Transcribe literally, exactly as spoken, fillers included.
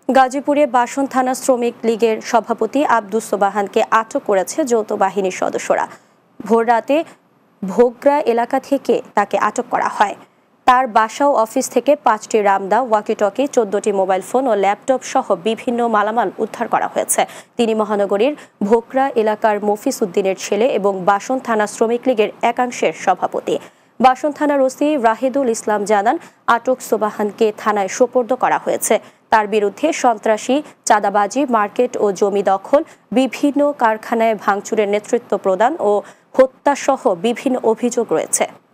গাজীপুরে বাসন থানা শ্রমিক লীগের সভাপতি আব্দুস সোবাহানকে আটক করেছে যৌথ বাহিনীর সদস্যরা। ভোররাতে ভোগরা এলাকা থেকে তাকে আটক করা হয়। তার বাসা ও অফিস থেকে পাঁচটি রামদা, ওয়াকিটকি, চোদ্দটি মোবাইল ফোন ও ল্যাপটপ সহ বিভিন্ন মালামাল উদ্ধার করা হয়েছে। তিনি মহানগরীর ভোগরা এলাকার মফিজ উদ্দিনের ছেলে এবং বাসন থানা শ্রমিক লীগের একাংশের সভাপতি। বাসন থানার ওসি রাহিদুল ইসলাম জানান, আটক সোবাহানকে থানায় সোপর্দ করা হয়েছে। তার বিরুদ্ধে সন্ত্রাসী, চাঁদাবাজি, মার্কেট ও জমি দখল, বিভিন্ন কারখানায় ভাঙচুরের নেতৃত্ব প্রদান ও হত্যাসহ বিভিন্ন অভিযোগ রয়েছে।